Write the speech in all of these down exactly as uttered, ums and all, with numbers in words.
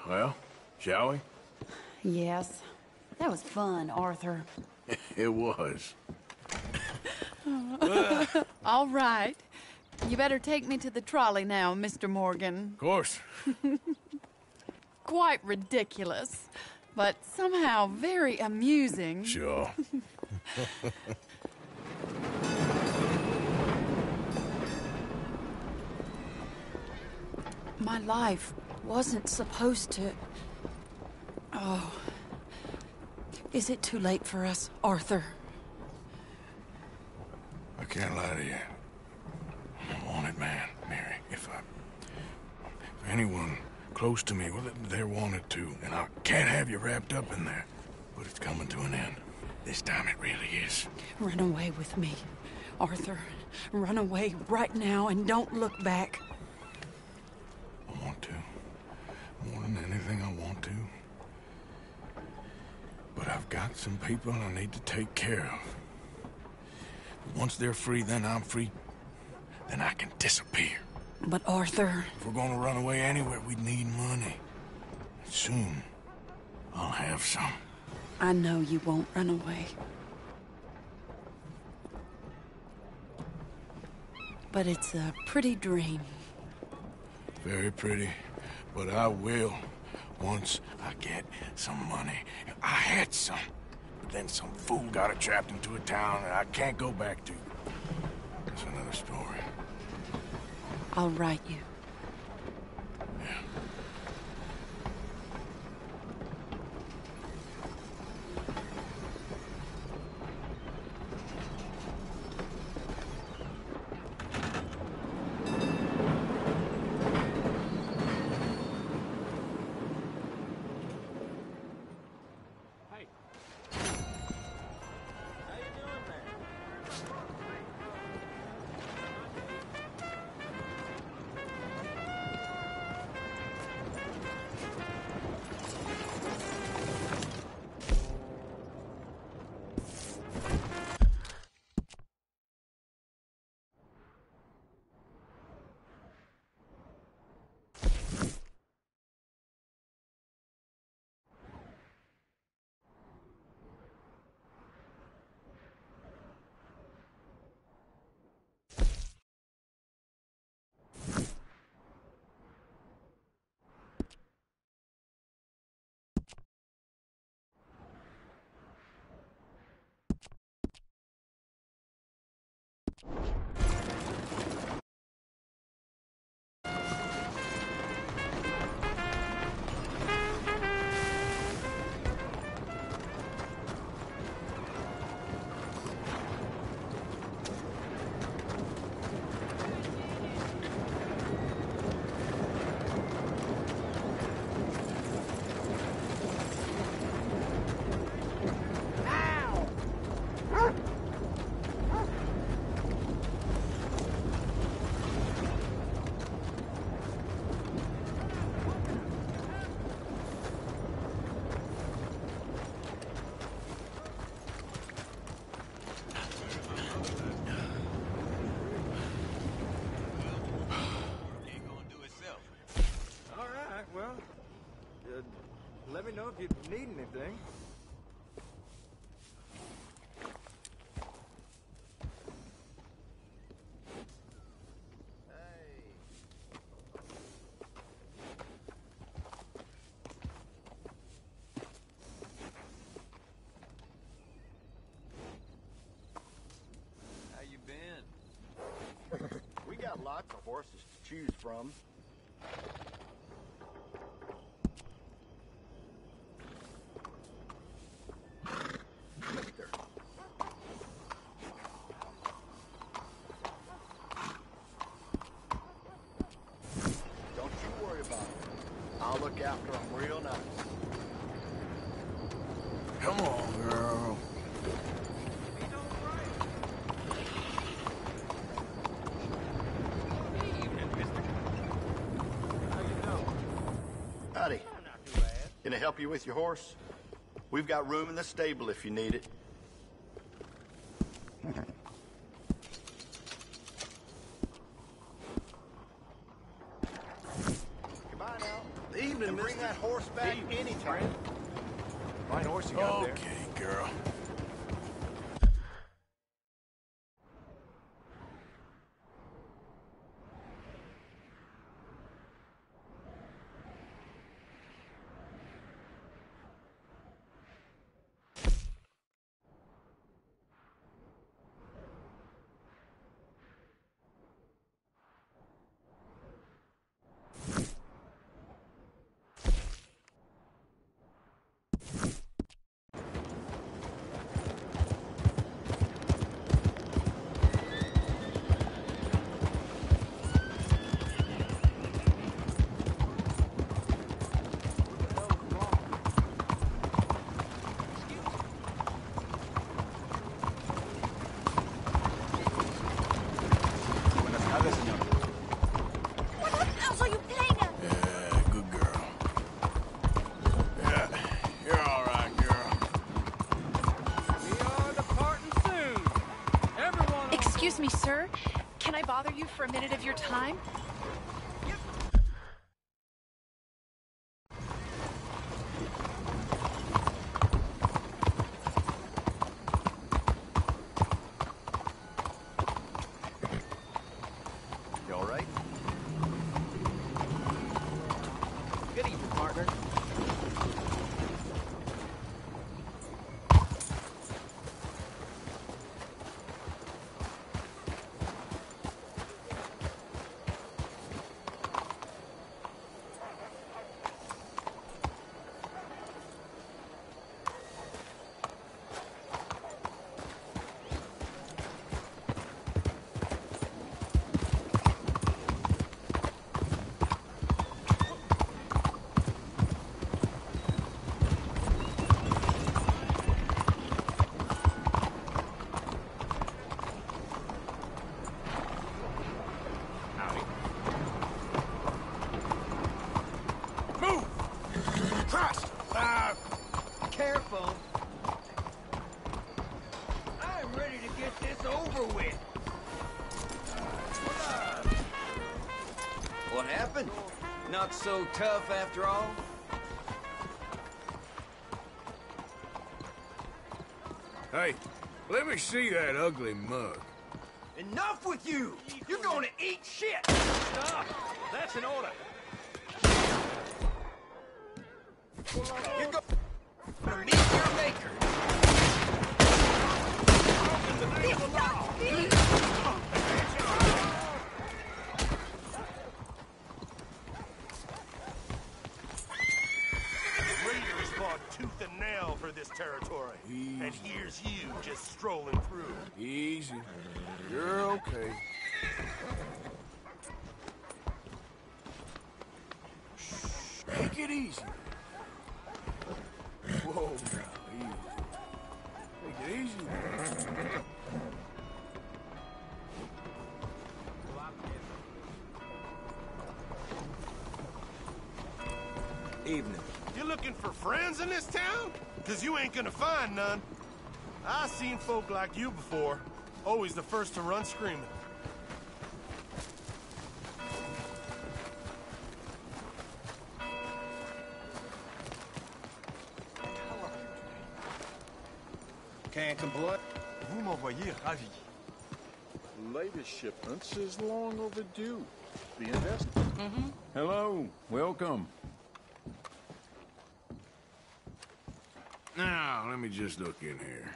Well, shall we? Yes. That was fun, Arthur. It was. All right. You better take me to the trolley now, Mister Morgan. Of course. Quite ridiculous, but somehow very amusing. Sure. My life wasn't supposed to... Oh. Is it too late for us, Arthur? I can't lie to you. I'm a wanted man, Mary. If I... If anyone close to me, well, they're wanted too. And I can't have you wrapped up in there. But it's coming to an end. This time it really is. Run away with me, Arthur. Run away right now and don't look back. I want to. More than anything, I want to. But I've got some people I need to take care of. Once they're free, then I'm free. Then I can disappear. But Arthur... If we're gonna run away anywhere, we need money. Soon, I'll have some. I know you won't run away. But it's a pretty dream. Very pretty, but I will once I get some money. I had some, but then some fool got it trapped into a town that I can't go back to. That's another story. I'll write you. Yeah. Let me know if you need anything. How you been? We got lots of horses to choose from. I'll look after them real nice. Come on, girl. Howdy. Can I help you with your horse? We've got room in the stable if you need it. Goodbye now. Evening, mister. bring that horse back anytime. Fine horse you got there. Okay, girl. Buenas tardes, señor. What else are you playing at? Yeah, good girl. Yeah, you're all right, girl. We are departing soon. Everyone on Excuse me, sir. Can I bother you for a minute of your time? You all right? Good evening, partner. Move! Christ! Ah, Careful. I'm ready to get this over with. What happened? Not so tough after all? hey, let me see that ugly mug. Enough with you! You're going to eat shit! Stop! That's an order. You're going to meet your maker. In the name of the law. Raiders fought tooth and nail for this territory. And here's you just strolling through. Easy. You're okay. Shh, take it easy. Whoa, now, easy. Take it easy. Evening. You looking for friends in this town? Cause you ain't gonna find none. I seen folk like you before. Always the first to run screaming. Can't complain. Vous m'envoyez ravi. Latest shipments is long overdue. The investment. Mm-hmm. Hello. Welcome. Now, let me just look in here.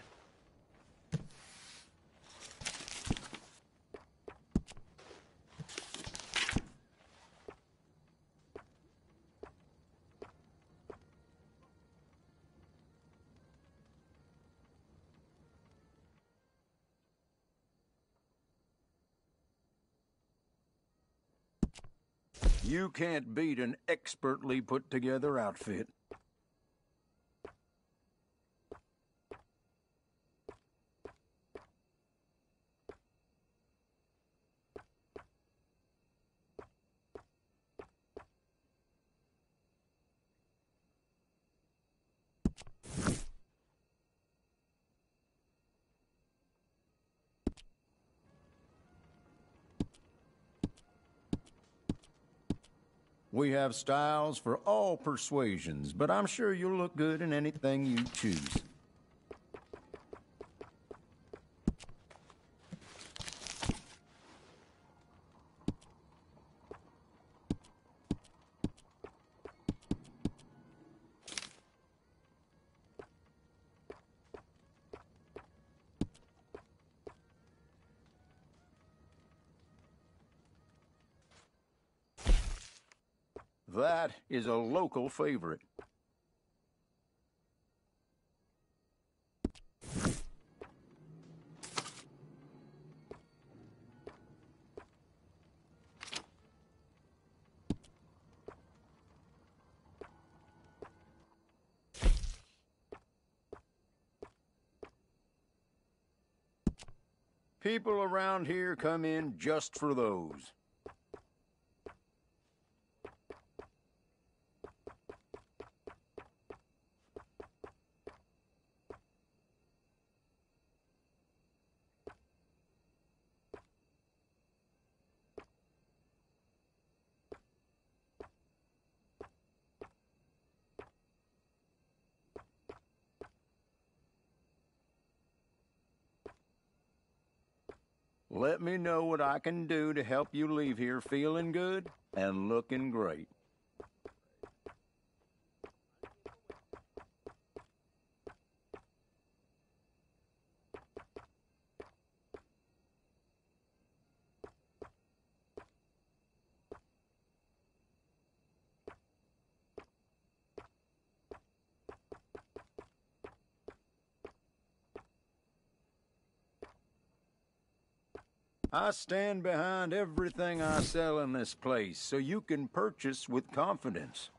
You can't beat an expertly put together outfit. We have styles for all persuasions, but I'm sure you'll look good in anything you choose. That is a local favorite. People around here come in just for those. Let me know what I can do to help you leave here feeling good and looking great. I stand behind everything I sell in this place, so you can purchase with confidence.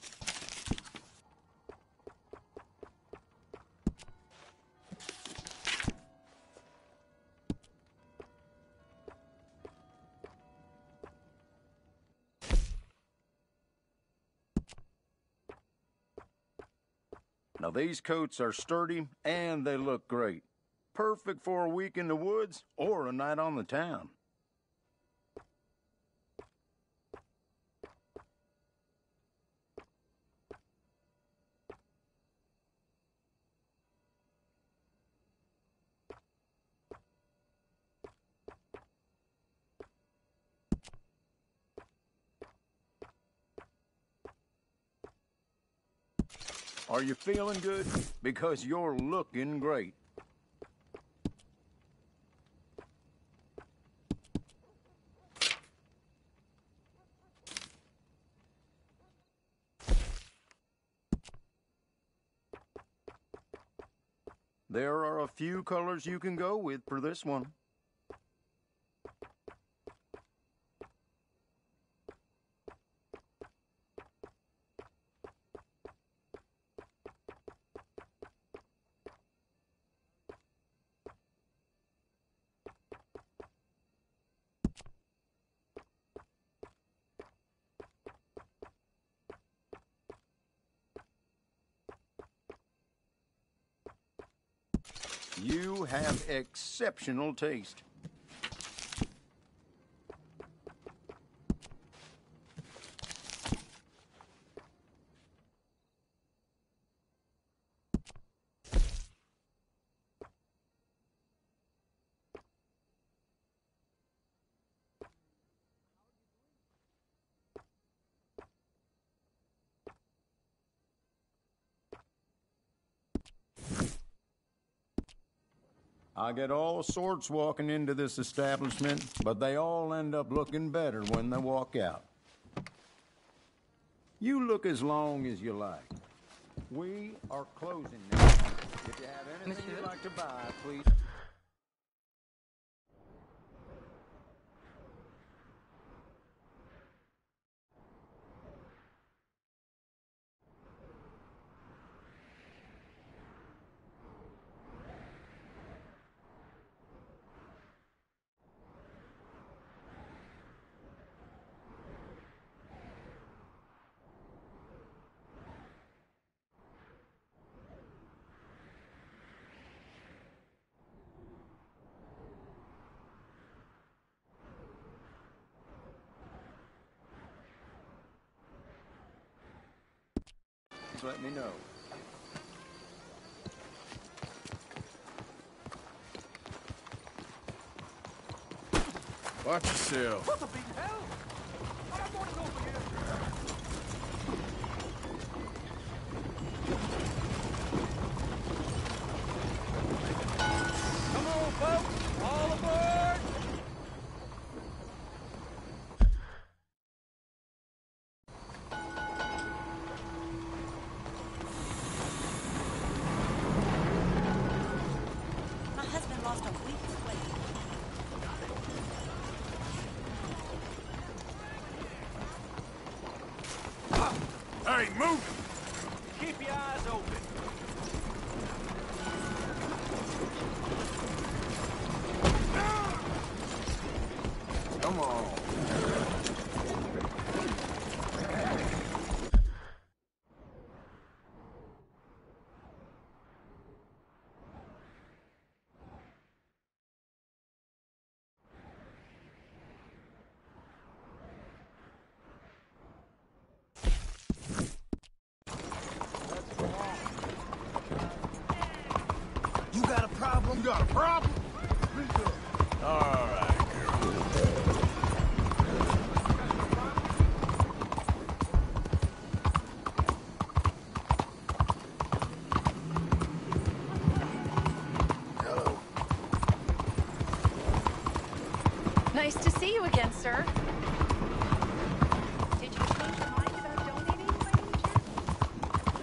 Now these coats are sturdy and they look great. Perfect for a week in the woods or a night on the town. Are you feeling good? Because you're looking great. There are a few colors you can go with for this one. You have exceptional taste. I get all sorts walking into this establishment, but they all end up looking better when they walk out. You look as long as you like. We are closing now. If you have anything you'd like to buy, please. needs, let me know. Watch yourself. What the big hell? I don't want to go for here. Come on, folks! All aboard! My husband lost a week's weight. Hey, move! Keep your eyes open. Come on. You got a problem? You got a problem? All right, girl. Hello. Nice to see you again, sir. Did you change your mind about donating by any chance?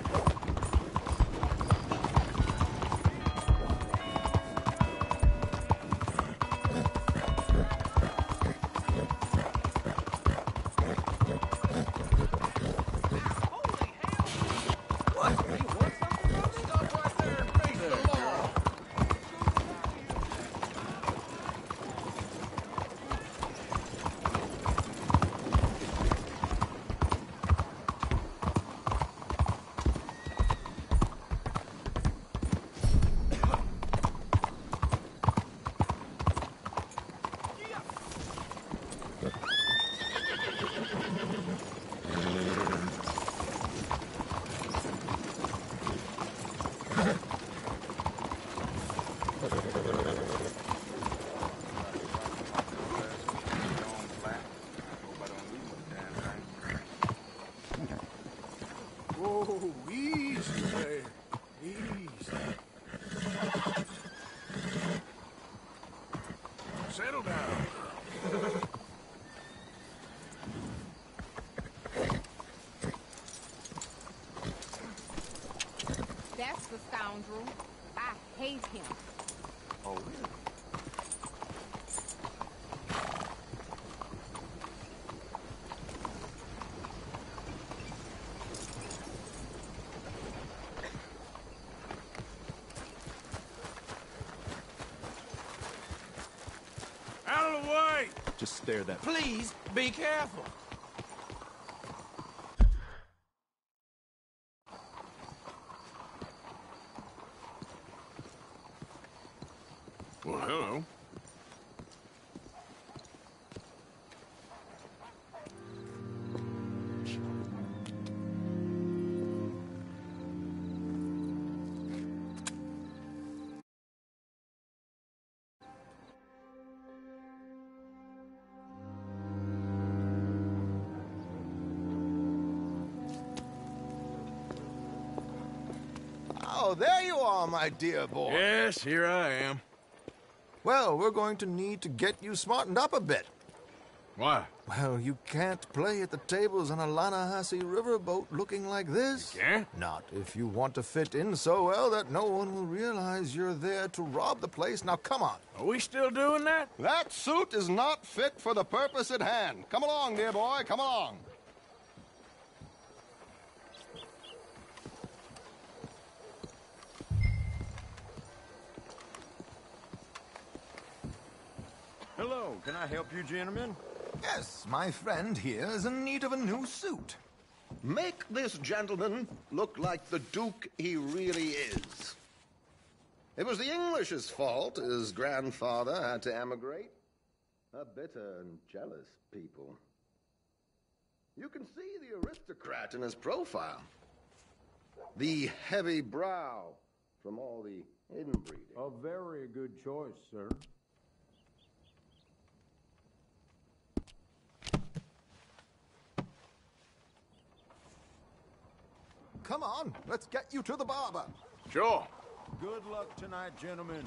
Whoa, easy there. Easy. Settle down. That's the scoundrel. I hate him. Oh, really? Out of the way! Just stare that. Please, be careful. Well, hello. Oh, there you are, my dear boy. Yes, here I am. Well, we're going to need to get you smartened up a bit. Why? Well, you can't play at the tables on a Lannahechee riverboat looking like this. You can't? Not if you want to fit in so well that no one will realize you're there to rob the place. Now, come on. Are we still doing that? That suit is not fit for the purpose at hand. Come along, dear boy, come along. Hello, can I help you, gentlemen? Yes, my friend here is in need of a new suit. Make this gentleman look like the Duke he really is. It was the English's fault his grandfather had to emigrate. A bitter and jealous people. You can see the aristocrat in his profile. The heavy brow from all the inbreeding. A very good choice, sir. Come on, let's get you to the barber. Sure. Good luck tonight, gentlemen.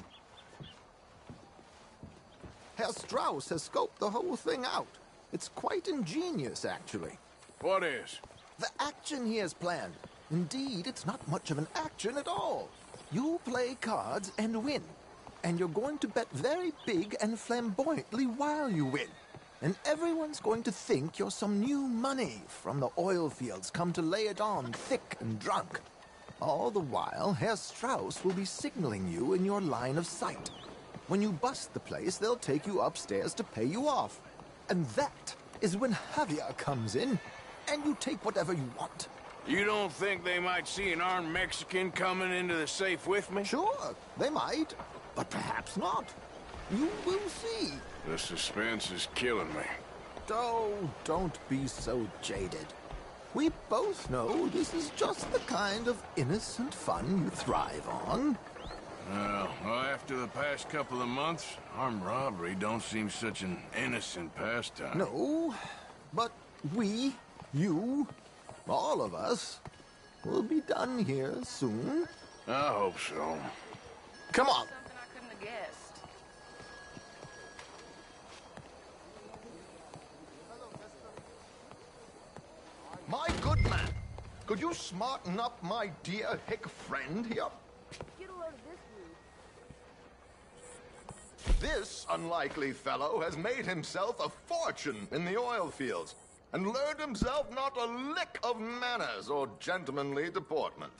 Herr Strauss has scoped the whole thing out. It's quite ingenious, actually. What is? The action he has planned. Indeed, it's not much of an action at all. You play cards and win. And you're going to bet very big and flamboyantly while you win. And everyone's going to think you're some new money from the oil fields come to lay it on thick and drunk. All the while, Herr Strauss will be signaling you in your line of sight. When you bust the place, they'll take you upstairs to pay you off. And that is when Javier comes in, and you take whatever you want. You don't think they might see an armed Mexican coming into the safe with me? Sure, they might, but perhaps not. You will see. The suspense is killing me. Oh, don't be so jaded. We both know this is just the kind of innocent fun you thrive on. Well, after the past couple of months, armed robbery don't seem such an innocent pastime. No, but we, you, all of us, will be done here soon. I hope so. Come on. Something I couldn't have guessed. My good man, could you smarten up my dear hick friend here? Get a load of this, Ruth. This unlikely fellow has made himself a fortune in the oil fields and learned himself not a lick of manners or gentlemanly deportment.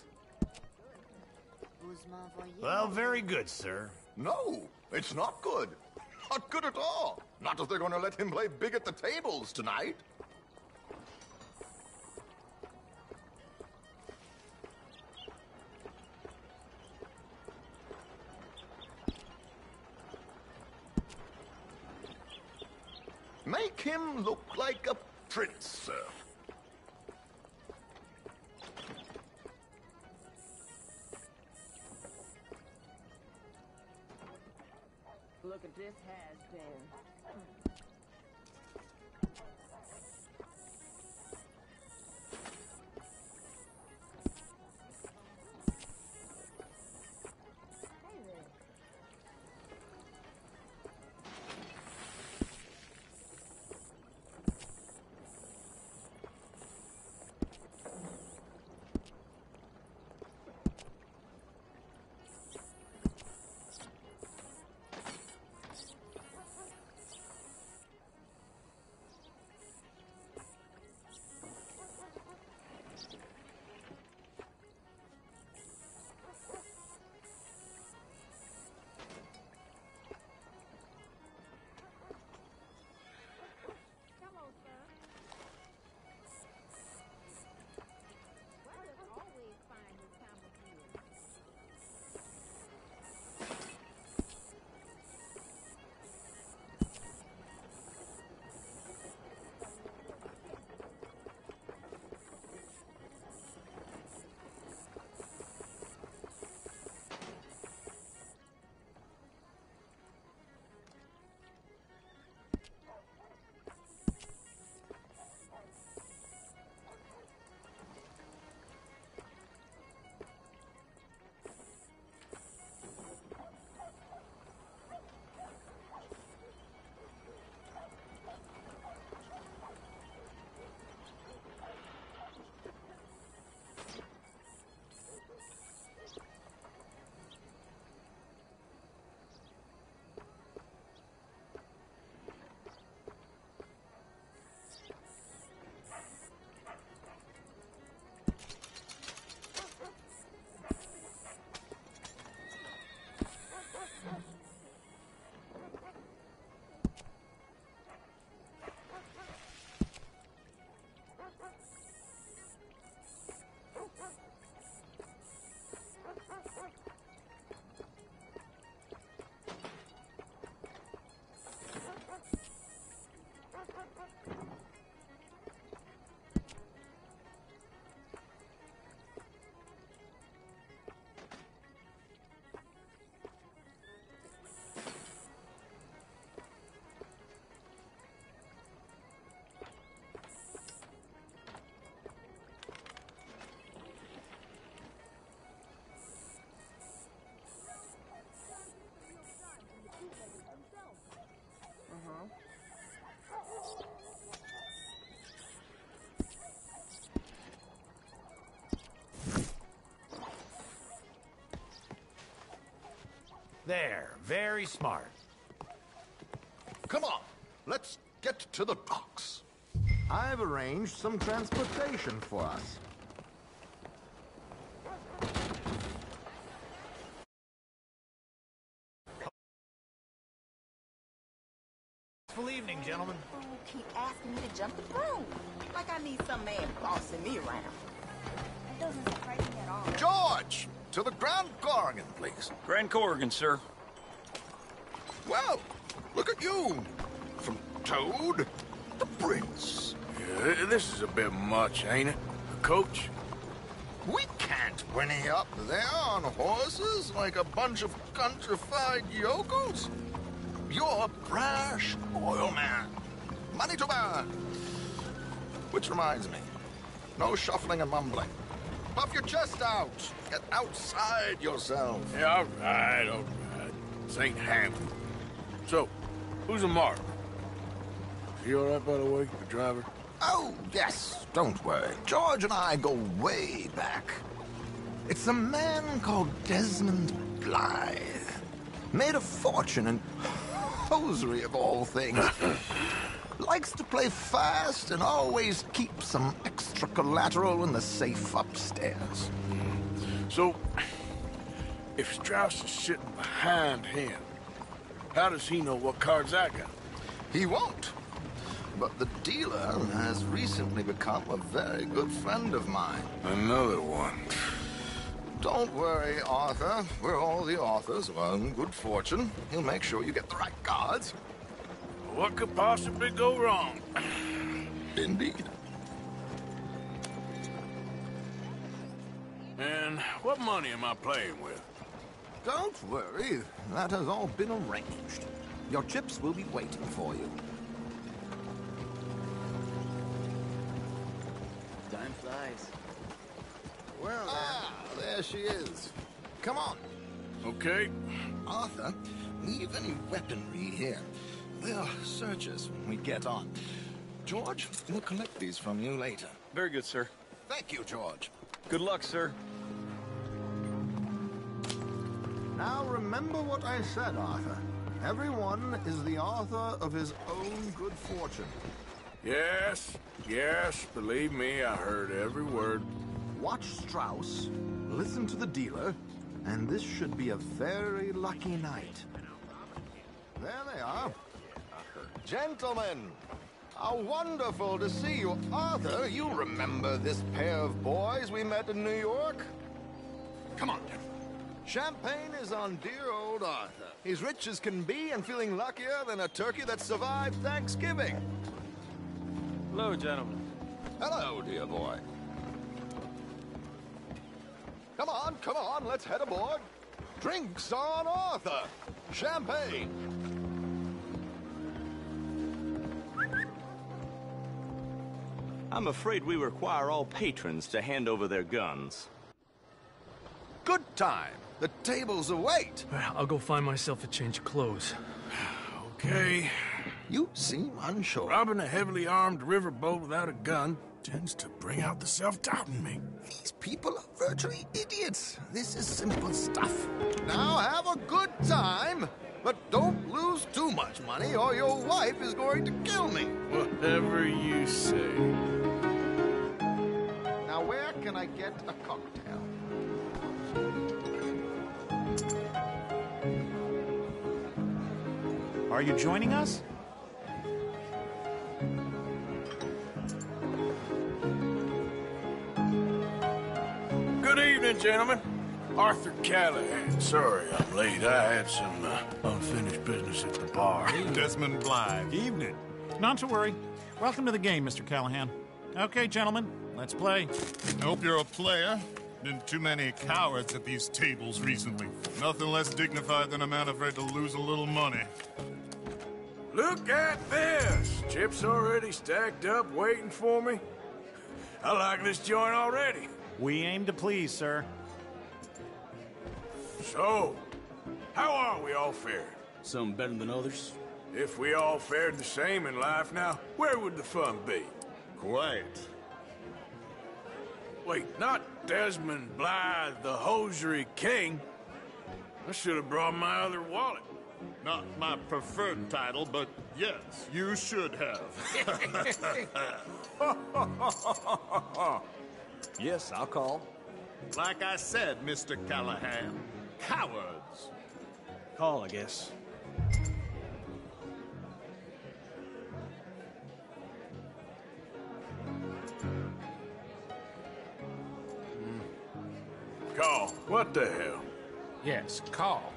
Well, very good, sir. No, it's not good. Not good at all. Not if they're going to let him play big at the tables tonight. Make him look like a prince, sir. Look at this has-been. Very smart. Come on, let's get to the docks. I've arranged some transportation for us. Full evening, gentlemen. Oh, keep asking me to jump the broom. Like I need some man bossing me around. That doesn't surprise me at all. George, to the Grand Corrigan, please. Grand Corrigan, sir. Well, look at you. From Toad to Prince. Yeah, this is a bit much, ain't it? Coach? We can't whinny up there on horses like a bunch of countrified yokels. You're a brash oil man. Money to burn. Which reminds me, no shuffling and mumbling. Puff your chest out. Get outside yourself. Yeah, all right, all right. This ain't Hampton. So, who's a mark? Is he all right, by the way, the driver? Oh, yes. Don't worry. George and I go way back. It's a man called Desmond Blythe. Made a fortune in hosiery of all things. Likes to play fast and always keep some extra collateral in the safe upstairs. So, if Strauss is sitting behind him, how does he know what cards I got? He won't. But the dealer has recently become a very good friend of mine. Another one. Don't worry, Arthur. We're all the authors of our own good fortune. He'll make sure you get the right cards. What could possibly go wrong? Indeed. And what money am I playing with? Don't worry. That has all been arranged. Your chips will be waiting for you. Time flies. Well, ah, there she is. Come on. Okay. Arthur, leave any weaponry here. They'll search us when we get on. George, we'll collect these from you later. Very good, sir. Thank you, George. Good luck, sir. Now remember what I said, Arthur. Everyone is the author of his own good fortune. Yes, yes, believe me, I heard every word. Watch Strauss, listen to the dealer, and this should be a very lucky night. There they are. Gentlemen, how wonderful to see you. Arthur, you remember this pair of boys we met in New York? Come on. Champagne is on dear old Arthur. He's rich as can be and feeling luckier than a turkey that survived Thanksgiving. Hello, gentlemen. Hello, dear boy. Come on, come on, let's head aboard. Drinks on Arthur. Champagne. I'm afraid we require all patrons to hand over their guns. Good time. The tables await. I'll go find myself a change of clothes. Okay. You seem unsure. Robbing a heavily armed riverboat without a gun tends to bring out the self-doubt in me. These people are virtually idiots. This is simple stuff. Now have a good time, but don't lose too much money or your wife is going to kill me. Whatever you say. Now where can I get a cocktail? Are you joining us? Good evening, gentlemen. Arthur Callahan. Sorry I'm late. I had some uh, unfinished business at the bar. Desmond Blythe. Evening. Not to worry. Welcome to the game, Mister Callahan. Okay, gentlemen, let's play. I hope you're a player. Been too many cowards at these tables recently. Nothing less dignified than a man afraid to lose a little money. Look at this! Chips already stacked up, waiting for me. I like this joint already. We aim to please, sir. So, how are we all fared? Some better than others. If we all fared the same in life now, where would the fun be? Quiet. Wait, not Desmond Blythe, the hosiery king. I should have brought my other wallet. Not my preferred title, but yes, you should have. Yes, I'll call. Like I said, Mister Callahan, cowards. Call, I guess. Call. What the hell? Yes, call.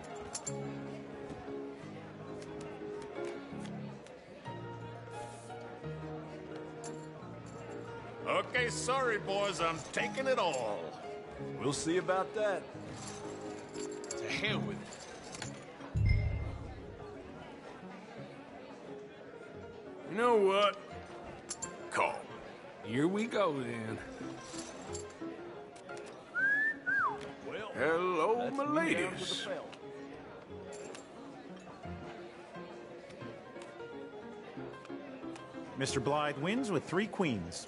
Okay, sorry, boys, I'm taking it all. We'll see about that. To hell with it. You know what? Call. Here we go, then. Well, hello, my ladies. Mister Blythe wins with three queens.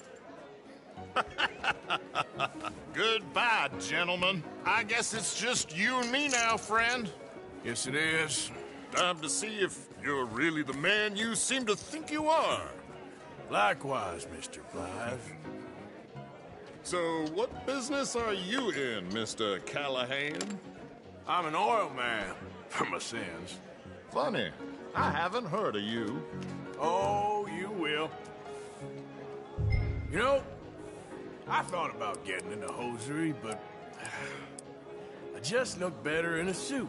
Goodbye, gentlemen. I guess it's just you and me now, friend. Yes, it is. Time to see if you're really the man you seem to think you are. Likewise, Mister Blythe. So, what business are you in, Mister Callahan? I'm an oil man, for my sins. Funny, I haven't heard of you. Oh, you will. You know, I thought about getting into hosiery, but I just look better in a suit.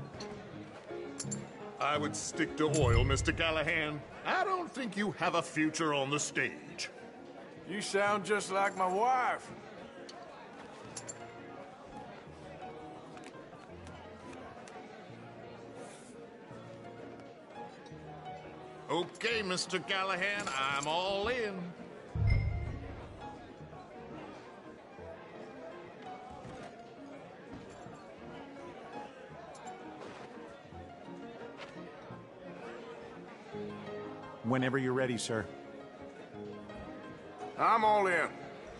I would stick to oil, Mister Callahan. I don't think you have a future on the stage. You sound just like my wife. Okay, Mister Callahan, I'm all in. Whenever you're ready, sir. I'm all in.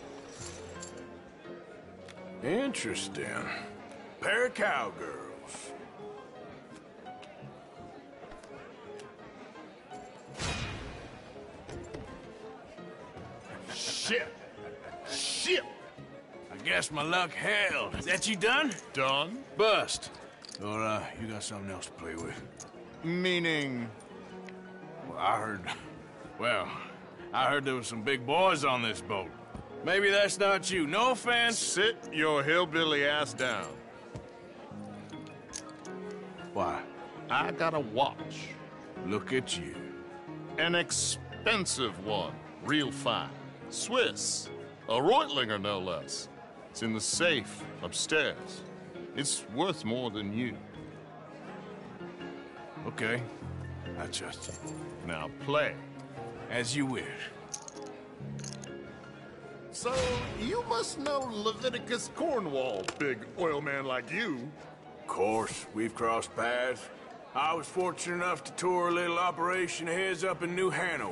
Interesting. Pair of cowgirls. Shit. Shit. I guess my luck held. Is that you done? Done? Bust. Or, uh, you got something else to play with? Meaning? Well, I heard... Well, I heard there was some big boys on this boat. Maybe that's not you. No offense. Sit your hillbilly ass down. Why? I got a watch. Look at you. An expensive one. Real fine. Swiss. A Reutlinger, no less. It's in the safe upstairs. It's worth more than you. Okay. I trust you. Now play. As you wish. So, you must know Leviticus Cornwall, big oil man like you. Of course, we've crossed paths. I was fortunate enough to tour a little operation of his up in New Hanover.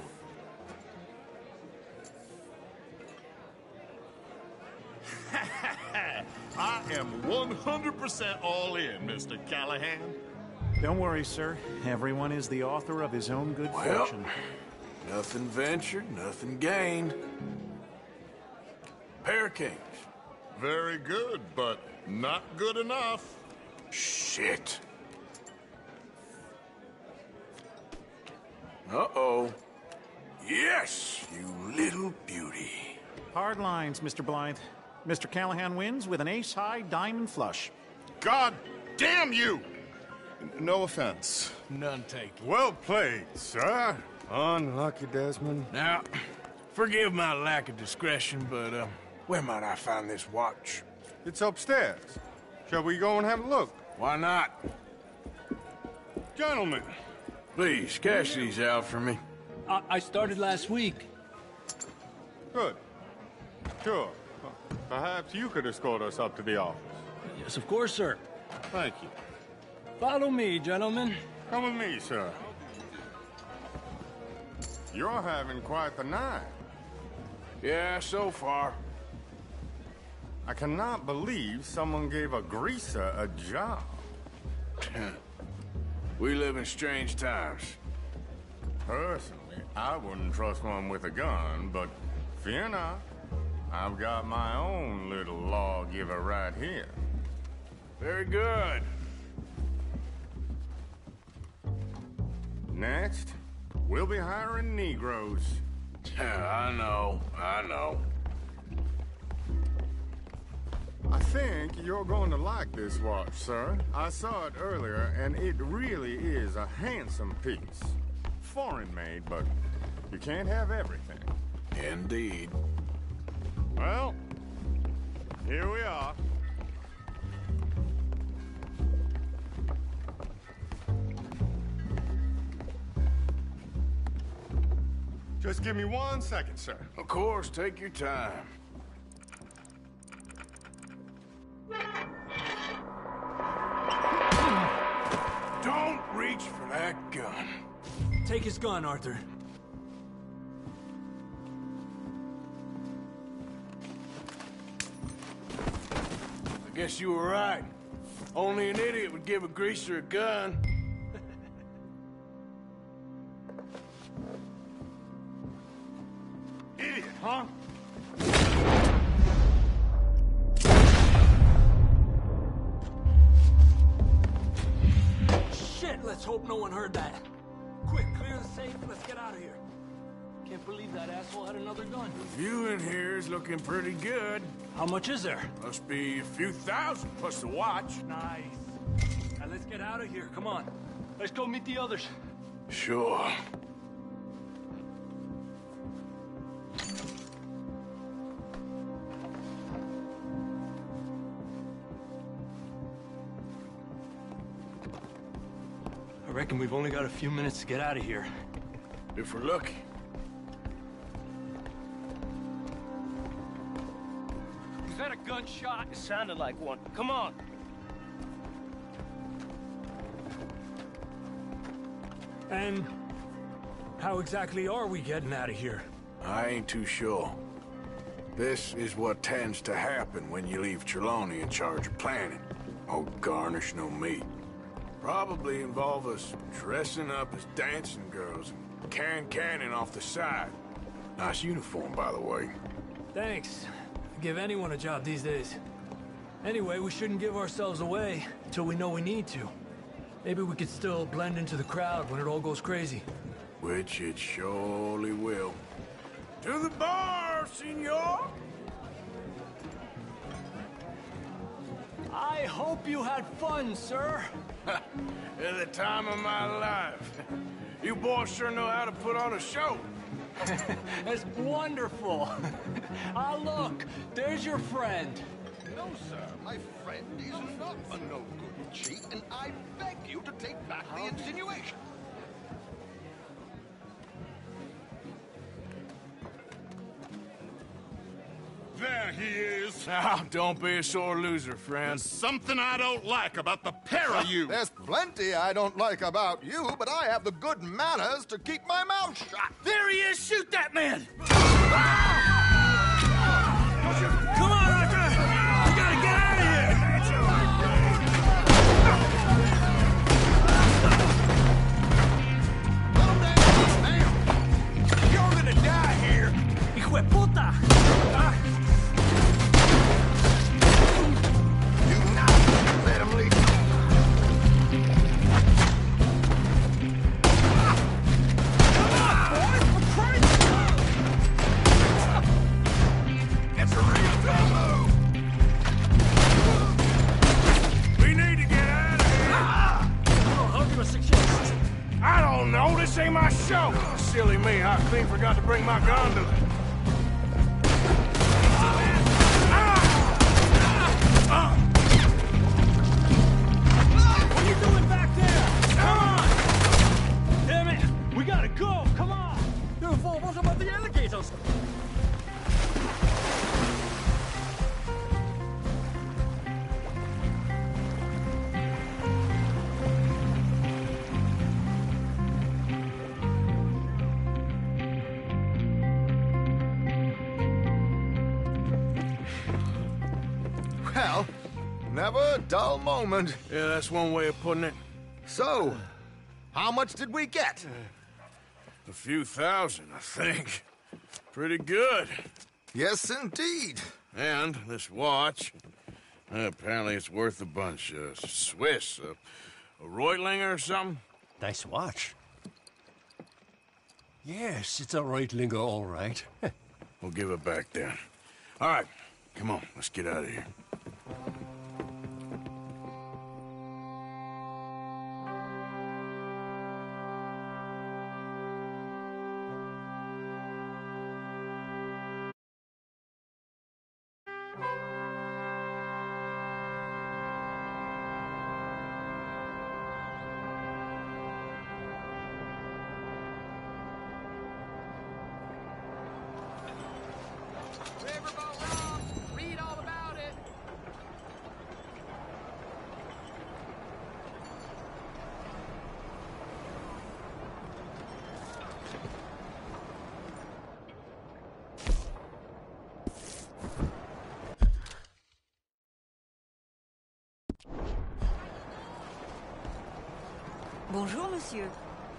I am one hundred percent all in, Mister Callahan. Don't worry, sir. Everyone is the author of his own good well, fortune. Nothing ventured, nothing gained. Pair of kings. Very good, but not good enough. Shit. Uh-oh. Yes, you little beauty. Hard lines, Mister Blythe. Mister Callahan wins with an ace-high diamond flush. God damn you! No offense. None taken. Well played, sir. Unlucky, Desmond. Now, forgive my lack of discretion, but, uh, where might I find this watch? It's upstairs. Shall we go and have a look? Why not? Gentlemen. Please, cash these out for me. I, I started last week. Good. Sure. Perhaps you could escort us up to the office. Yes, of course, sir. Thank you. Follow me, gentlemen. Come with me, sir. You're having quite the night. Yeah, so far. I cannot believe someone gave a greaser a job. We live in strange times. Personally, I wouldn't trust one with a gun, but fear not. I've got my own little lawgiver right here. Very good. Next, we'll be hiring Negroes. I know, I know. I think you're going to like this watch, sir. I saw it earlier, and it really is a handsome piece. Foreign made, but you can't have everything. Indeed. Well, here we are. Just give me one second, sir. Of course, take your time. Don't reach for that gun. Take his gun, Arthur. I guess you were right. Only an idiot would give a greaser a gun. Idiot, huh? Shit, let's hope no one heard that. Quick, clear the safe and let's get out of here. Can't believe that asshole had another gun. You in here is looking pretty good. How much is there? Must be a few thousand plus the watch. Nice. Now let's get out of here. Come on. Let's go meet the others. Sure. I reckon we've only got a few minutes to get out of here. If we're lucky. Was that a gunshot? It sounded like one. Come on. And how exactly are we getting out of here? I ain't too sure. This is what tends to happen when you leave Trelawney in charge of planning. Oh, garnish no meat. Probably involve us dressing up as dancing girls and carrying cannon off the side. Nice uniform, by the way. Thanks. I'd give anyone a job these days. Anyway, we shouldn't give ourselves away until we know we need to. Maybe we could still blend into the crowd when it all goes crazy. Which it surely will. To the bar, senor! I hope you had fun, sir. At the time of my life. You boys sure know how to put on a show. That's wonderful. Ah, look, there's your friend. No, sir. My friend is not a no-good cheat, and I beg you to take back the insinuation. There he is. Now, don't be a sore loser, friend. There's something I don't like about the pair of you. There's plenty I don't like about you, but I have the good manners to keep my mouth shut. There he is! Shoot that man! Come on, Arthur! We gotta get out of here! You're gonna die here! Hijo de puta! Let him leave. Come on, boys! For Christ's sake! It's a real dumb move! We need to get out of here! Oh, how do I suggest? I don't know, this ain't my show! Silly me, I clean forgot to bring my gondola. What are you doing back there? Come on! Damn it! We gotta go! Come on! What about the alligators? Well, never a dull moment. Yeah, that's one way of putting it. So, How much did we get? A few thousand, I think. Pretty good. Yes, indeed. And this watch, uh, apparently it's worth a bunch. Uh, Swiss, uh, a Reutlinger or something? Nice watch. Yes, it's a Reutlinger, all right. We'll give it back then. All right, come on, let's get out of here. Read all about it. Bonjour, monsieur.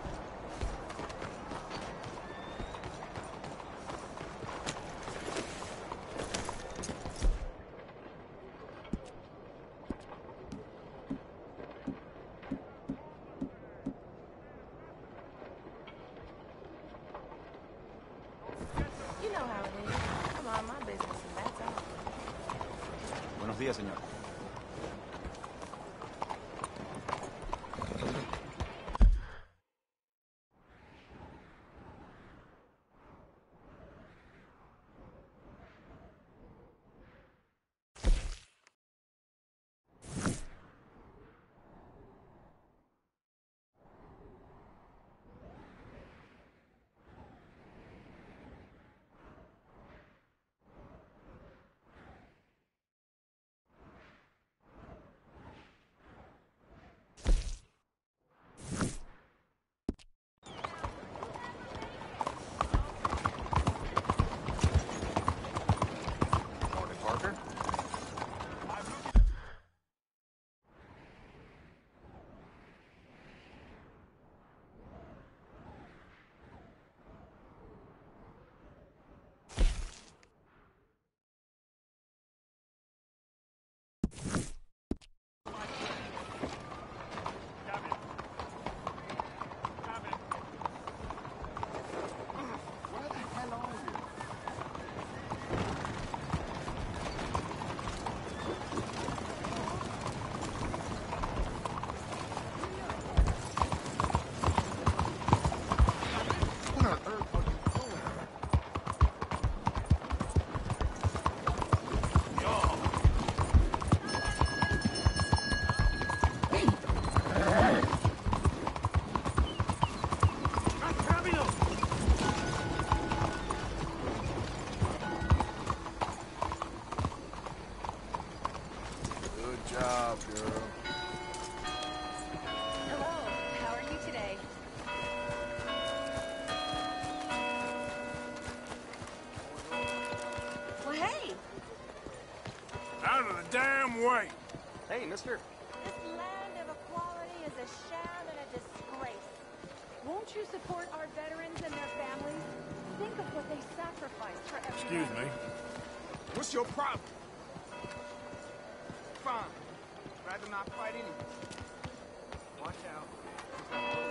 You know how it is. I mind my business and that's all. Buenos días, señor. job, girl. Hello, how are you today? Well, hey! Out of the damn way! Hey, mister. This land of equality is a sham and a disgrace. Won't you support our veterans and their families? Think of what they sacrificed for everyone. Excuse me. What's your problem? Fine. Rather not fight anyway. Watch out.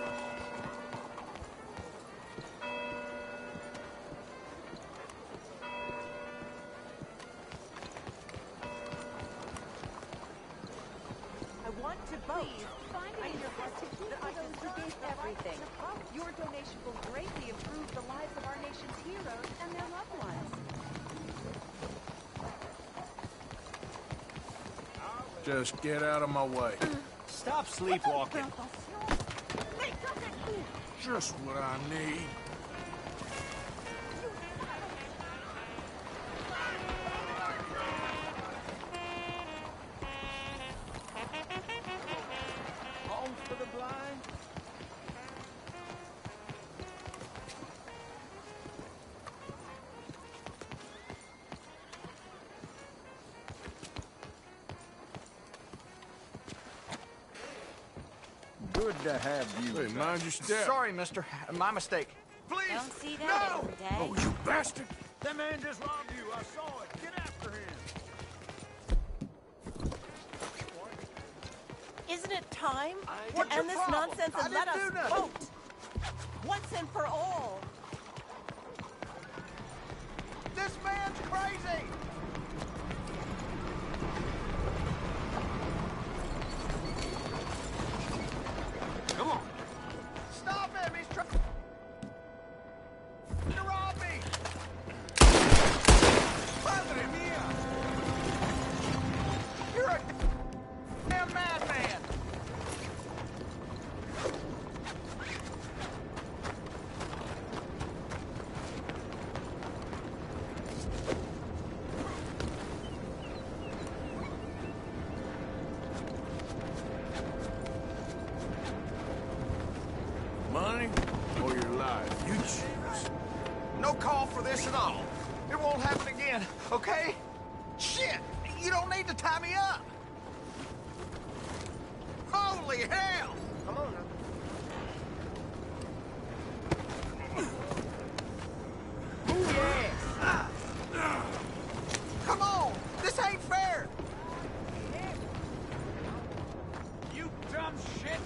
I want to please find it in your heart to keep for those who gave everything. Your donation will greatly improve the lives of our nation's heroes and their loved ones. Just get out of my way. Stop sleepwalking. Just what I need. Home for the blind? Good Glad to have you. Hey, mind your step. Sorry, mister. My mistake. Please! Don't see that No! every day. Oh, you bastard! That man just robbed you. I saw it. Get after him. Isn't it time What's to your end this problem? nonsense I and let us didn't do nothing. vote? Once and for all. This man's crazy! Come on. Stop him! He's trying to rob me! Padre mia! You're a damn madman! Money or your life? You choose. No call for this at all. It won't happen again, okay? Shit! You don't need to tie me up! Holy hell! Come on now. Ooh, yes! Come on! This ain't fair! You dumb shit!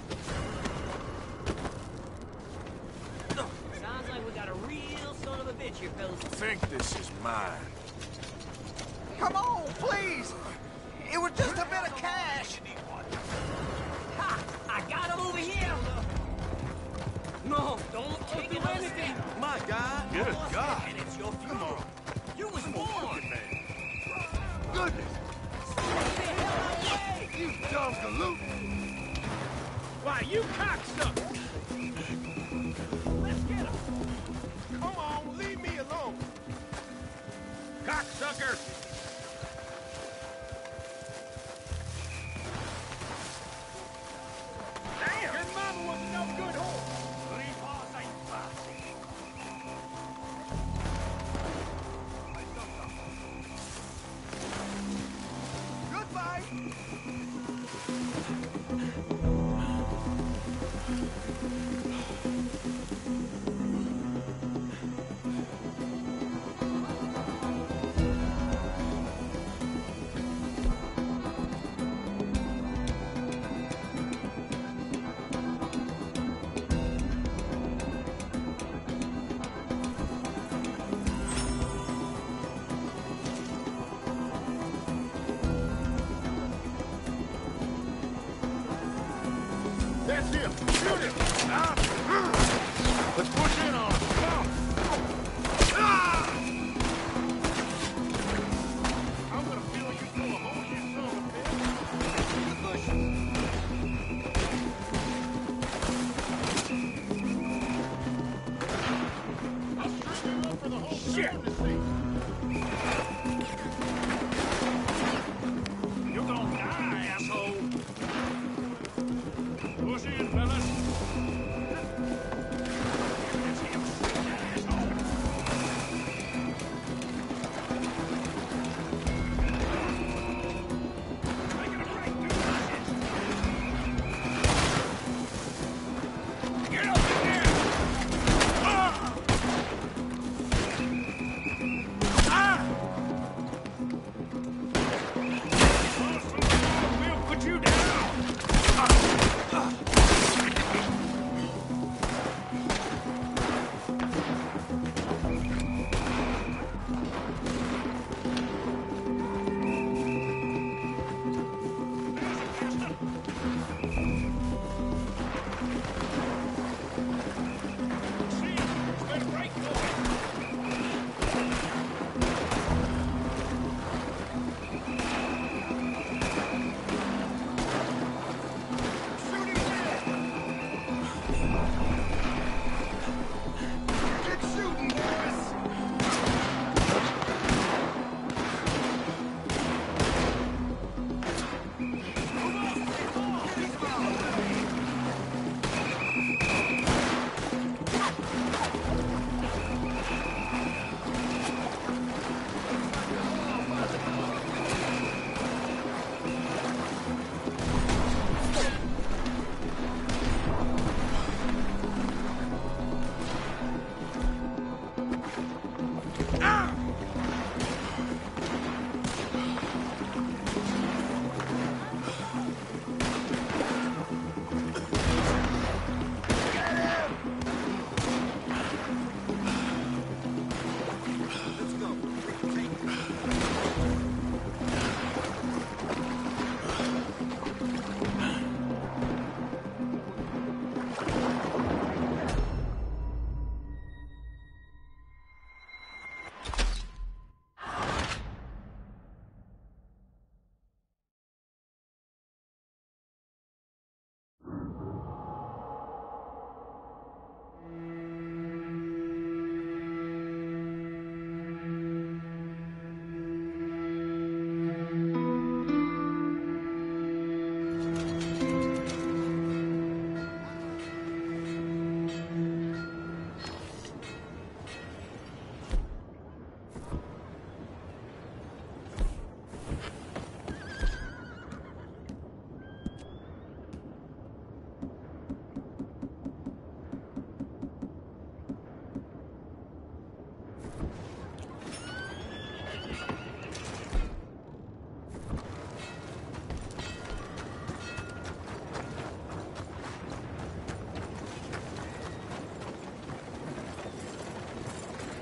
Sounds like we got a real son of a bitch here, fellas. I think this is mine. Come on, please! It was just a bit of cash! Ha! I got him over here! No, don't take it anything! My God! Good God! And it's your funeral. You was born! Goodness! You dumb galoot! Why, you cocksucker! Let's get him! Come on, leave me alone! Cocksucker! Damn! Your mama was no good horse! Three paws ain't fussy. Goodbye! That's him! Shoot him! Ah. Let's push in on him! Come on! Ah. I'm gonna feel you full of holes, you son of a bitch! I'll strip him up for the whole shit to see! You're gonna die, asshole! Push in, fellas. That's him, asshole. Making a break through the Get up in there! Ah!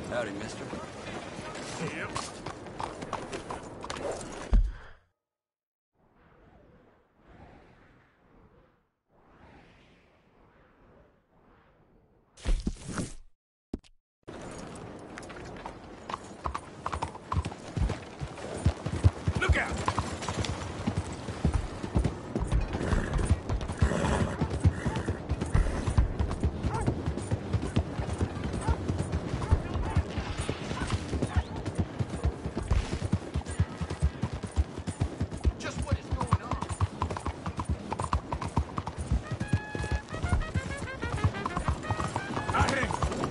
Howdy, mister. Yep. Look out! Just what is going on? Out here!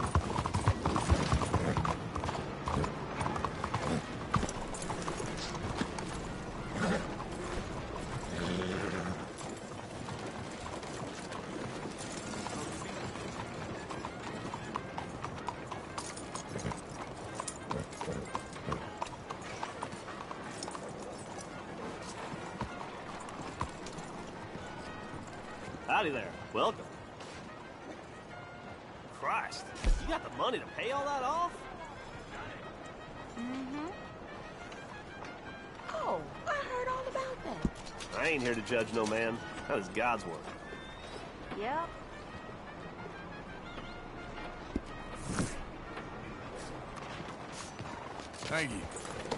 Howdy there. Welcome. Christ, you got the money to pay all that off? Mm-hmm. Oh, I heard all about that. I ain't here to judge no man. That is God's work. Yep. Thank you.